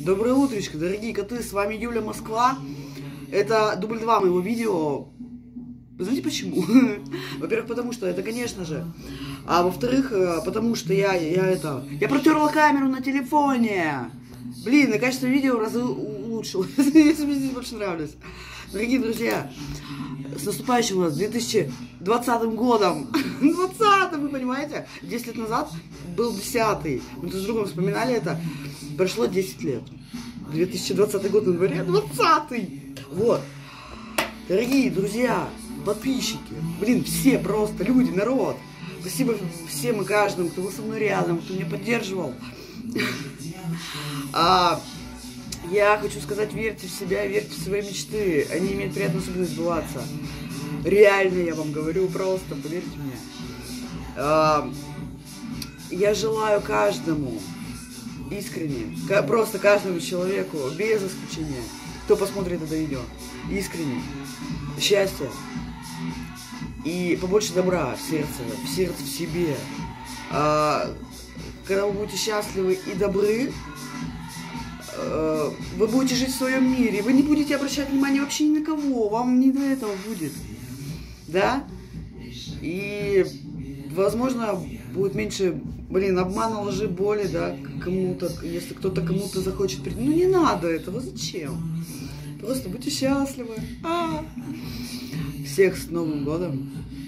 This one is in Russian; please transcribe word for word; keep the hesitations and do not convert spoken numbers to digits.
Доброе утречко, дорогие коты, с вами Юля Москва. Это дубль два моего видео. Вы знаете почему? Во-первых, потому что это, конечно же. А во-вторых, потому что я, я это... Я протерла камеру на телефоне. Блин, и качество видео разы улучшилось. Мне здесь больше нравилось. Дорогие друзья, с наступающим у нас две тысячи двадцатым годом. двадцатым, вы понимаете? десять лет назад был десятый. Мы тут с другом вспоминали это. Прошло десять лет. две тысячи двадцатый год на дворе, двадцатый. Вот. Дорогие друзья, подписчики, блин, все просто люди, народ. Спасибо всем и каждому, кто был со мной рядом, кто меня поддерживал. А, я хочу сказать, верьте в себя, верьте в свои мечты. Они имеют приятную особенность сбываться. Реально, я вам говорю, просто, поверьте мне. А, я желаю каждому, искренне, просто каждому человеку, без исключения, кто посмотрит это видео, искренне, счастья и побольше добра в сердце, в сердце, в себе. А, когда вы будете счастливы и добры, а, вы будете жить в своем мире, вы не будете обращать внимание вообще ни на кого, вам не до этого будет, да? И, возможно, будет меньше, блин, обмана, лжи, боли, да, кому-то, если кто-то кому-то захочет прийти. Ну, не надо этого, зачем? Просто будьте счастливы. А -а -а. Всех с Новым годом.